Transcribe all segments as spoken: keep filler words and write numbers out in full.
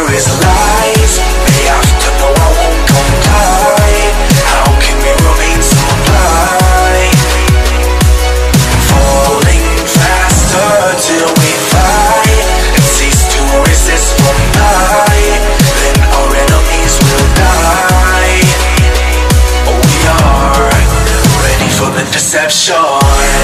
is lies. They have to know I won't comply. How can we remain so blind? Falling faster till we fight and cease to resist from night. Then our enemies will die. Oh, we are ready for the deception.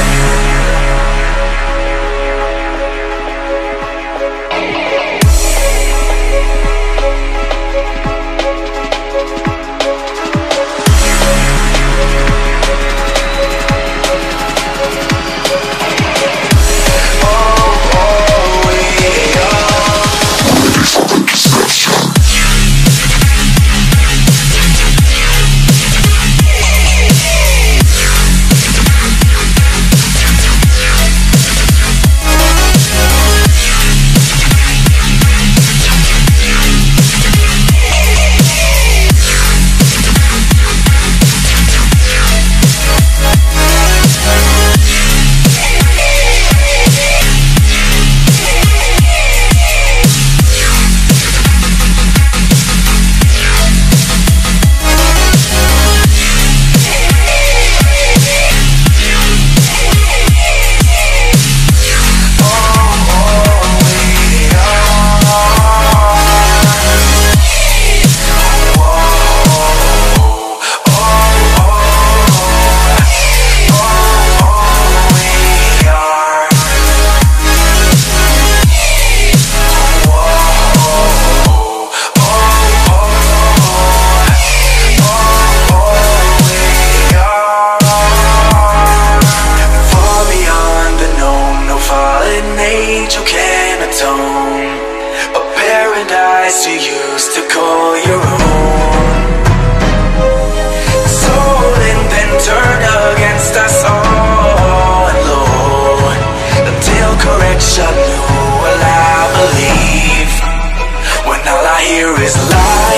You used to call your own. Stolen, then turned against us all alone. Until correction, who will I believe? When all I hear is lies.